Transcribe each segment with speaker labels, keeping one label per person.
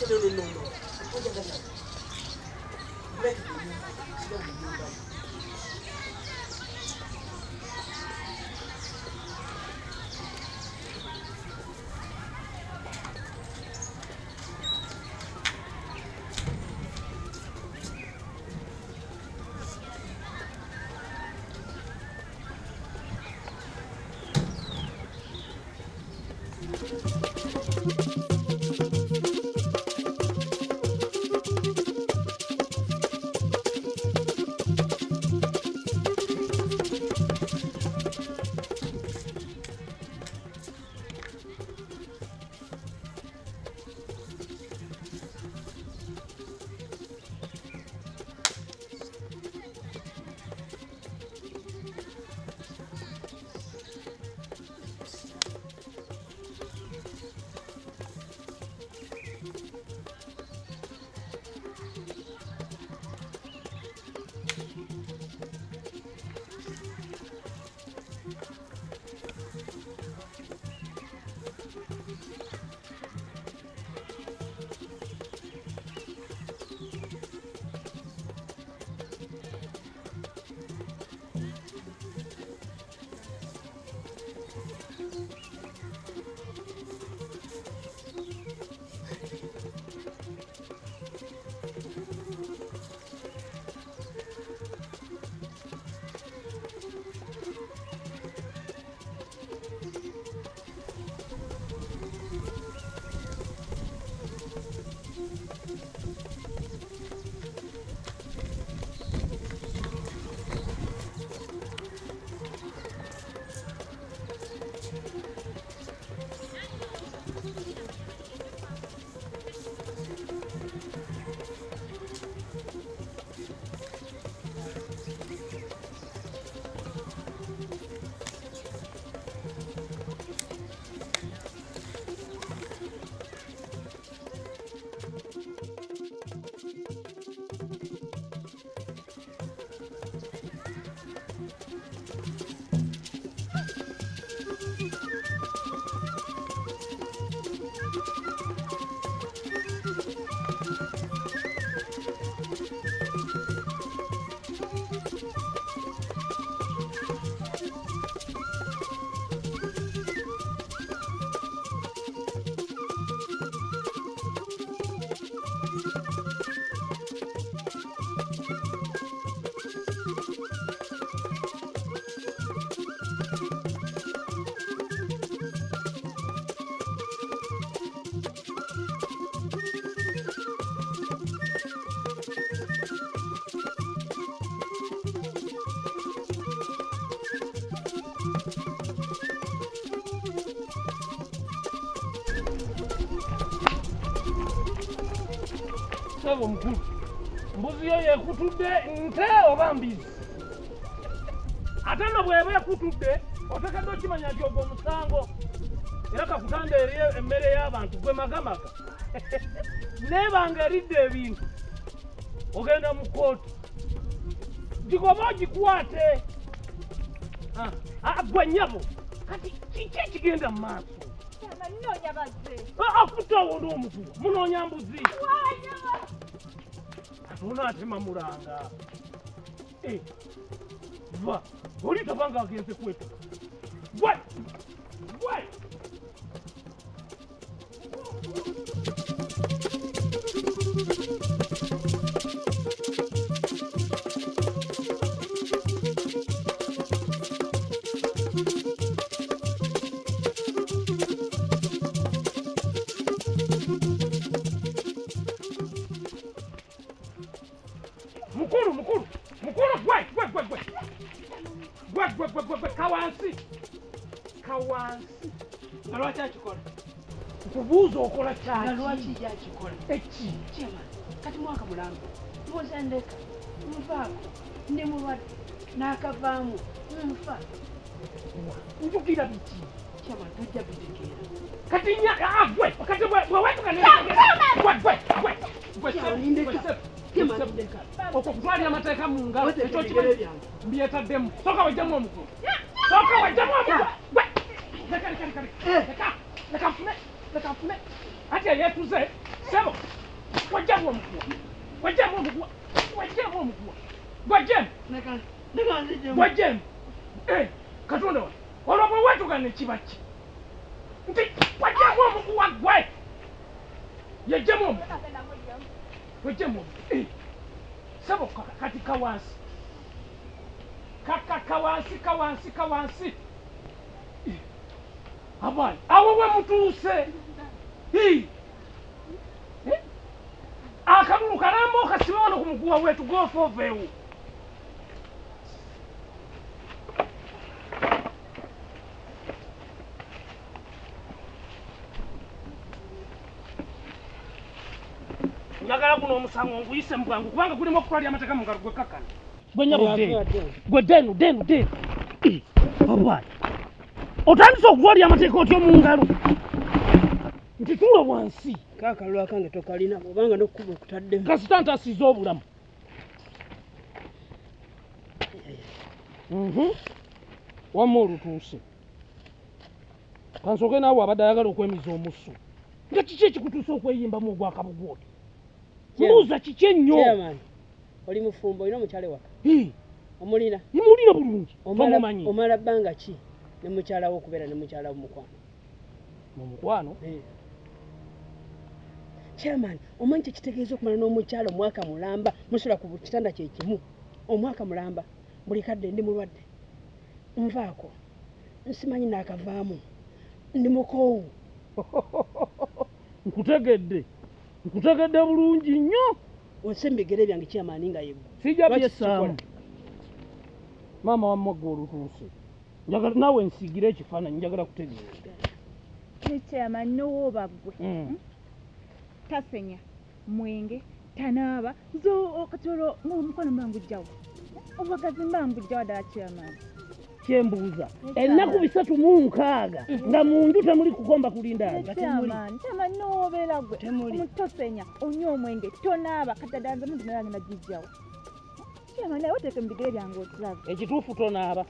Speaker 1: Sebo mkulu. Mbuzi yo yekutudde nte oba mbizi. Ate no bw'eba ekutudde oteekeddwa okimanya nti ogwo omusango era kakutanda eri emmere y'abantu gwe magamaga. Neebanga eridde ebintu ogenda mu kkooti gigoba ogikwate. Gwe nnyabo kati kiki ekigenda mu maaso?
Speaker 2: Noonya bazze.
Speaker 1: Akutawo n'omuguwa munoonya mbuzi. Unaatema mulanga. Va, oli tabanga agenze kwetu. Gwe! Gwe! Kawansi. Nalwachi akikola. Kubuuza okola kyaki.
Speaker 2: Nalwachi yakikola.
Speaker 1: Eki.
Speaker 2: Chema. Kati mwaka mulambo. Muzendeka. Mvaako. Ndi mulwadde. N'akavaamu. Nfa.
Speaker 1: Njugira biki.
Speaker 2: Chema tojja bitegeera.
Speaker 1: Kati gwe. Kati gwe wetuka ne. Gwe. Chema ndeka. Okutwalira amateeka mu ngalo. Ekyo kimanyi. Mbyetaddemu. Soka wajjamu omukulu. Soka wajjamu omukulu. Gwe. Leka mfune. Ati yetuze. Sebo. Wajjamu omukuwa. Wajjamu omukuwa. Wajjamu omukuwa. Gwajjamu. Gwajjamu. Katonda wa. Olwo bwe wetuga ne kibaki. Nti wajjamu omukuwa gwe. Yajjamu omukuwa. Wajjamu omukuwa. Sabo kati kawansi. Kawansi. Abana, awo we mutuuse. Akalulu kalamba okasiba wano ku muguwa wetu gofooveewo. Njagala guno omusango nguyise mu bwangu kubanga gulimu okutwalya amateeka mu ngalo gwe kakkana. Gwe nyabudde. Gwe denu. Abana. Otandise okutwalya amateeka otyo mu ngalo. Nti tuula wansi.
Speaker 2: Kakalulu akange tokalina kubanga n'okkuba okutaddemu.
Speaker 1: Kasita ntasiza obulamu. Wamma olutuuse. Kansooke naawe abadde ayagala okwemiza omusu. Nga kiki ekikutuusa okweyimbamu ogwakabugu oti? Mbuuza kiki ennyo?
Speaker 2: Chairman, oli mufumbo olina omukyala waka? Omulina?
Speaker 1: Nimulina bulungi. Tomumanyi.
Speaker 2: Omala bbanga ki ne mukyala wo okubeera ne mukyala wo mukwano?
Speaker 1: Mu mukwano?
Speaker 2: Chairman, omanyi kitegeeza okumala n'omukyala omwaka mulamba musula ku kitanda kye kimu. Omwaka mulamba buli kadde ndi mulwadde. Nvaako. Nsimanyi naakavaamu. Ndi mukoowu.
Speaker 1: Nkutegedde bulungi nnyo.
Speaker 2: Onsemba ebigere byange Chairman nga yeggo.
Speaker 1: Sijabye saamu. Maama wamma gwe olutuuse. Njagala naawe nsiigire ekifaananyi njagala kutegeeza.
Speaker 3: Chairman n'owooba ggwe. Tasenya, mwenge, tanaaba, zo katolo ng'omukono mbangujjawo. Obwagazi mbangujjawo ddala Chairman.
Speaker 1: Kyembuuza. Ennaku 306 nga mu nju temuli kukomba kulindaazi.
Speaker 3: Chairman n'owobeera ggwe. Tosenya, onywa omwenge, tonaaba, katadanza muntu naye agenda gijjawo. Chairman naye oteeke mu bigere byange otulabe.
Speaker 1: Ekituufu tonaaba.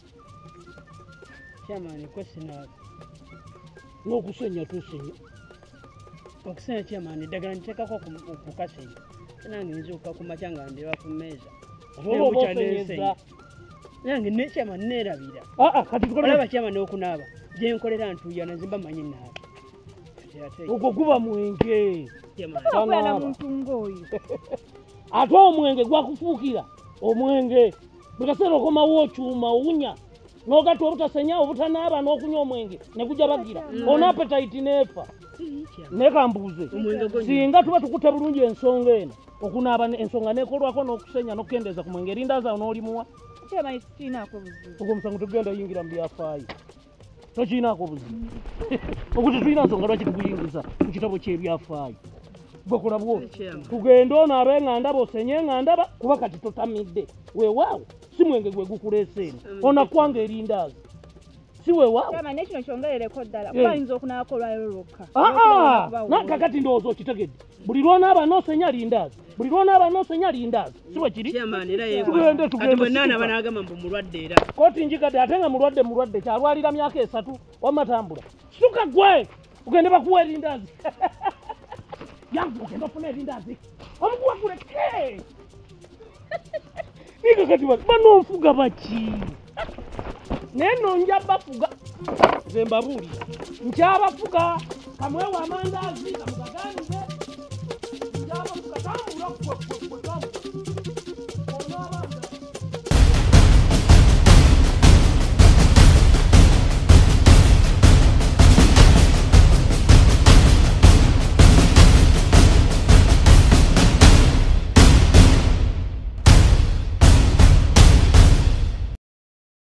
Speaker 2: Chairman ko sinaaba.
Speaker 1: N'okusenya tusenya.
Speaker 2: Okusenya Chairman eddagala nteekako ku kasenya. Nange nzuuka ku makya nga ndeeba ku mmeeza.
Speaker 1: Oba osenyeza.
Speaker 2: Nange ne Chairman neerabira.
Speaker 1: Kati tukole.
Speaker 2: Olaba Chairman okunaba. Gye nkolera ntuuya nazimba manyi naaba.
Speaker 1: Ogwo guba mwenge.
Speaker 3: Okwera muntu ng'oyo.
Speaker 1: Ate omwenge gwakufuukira. Omwenge. Bwe kaseera okomawo okyuma owunya. N'ogatta obutasenya obutanaaba n'okunywa omwenge ne gujja bagira. Ono appetite neefa. Nekambuuze. Singa tuba tukutte bulungi ensonga eno. Okunaaba ensonga neekolwako n'okusenya n'okukendeeza ku mwenge erinda zaawo n'olimuwa.
Speaker 3: Chairman sirinaako buzibu.
Speaker 1: Ogwo omusango tugenda yingira mu byafaayo. Tokirinaako buzibu. Ogwo tetulina nsonga lwaki tuguyingiza ku kitabo ky'ebyafaayo. Gwekola bwo. Tugende onaabe nga ndaba osenye nga ndaba kuba kati totamidde. Weewaawo si mwenge gwe gukuleese eno. Onakwanga erindaazi. Si weewaawo.
Speaker 3: Chairman nekino kyongerereko ddala. Bayinza okunaako olwaliro lwokka.
Speaker 1: Nakakati ndowooza okitegedde. Buli lwonaaba n'osenya lindaazi. Buli lwonaaba n'osenya lindaazi. Si bwe kiri?
Speaker 2: Chairman era yeewa.
Speaker 1: Tugende.
Speaker 2: Bwe naaba n'agamba mbu mulwadde era.
Speaker 1: Kooti njigadde ate nga mulwadde kyalwalira myaka 3 wamatambula. Suka gwe ugende bakuwa erindaazi. Yangu ugende ofuna erindaazi. Omukuwa kuleke. Nika kati banonfuga baki. Neno njaba fuga. Zembabuuli. Nchabafuga kamwewa amandazi.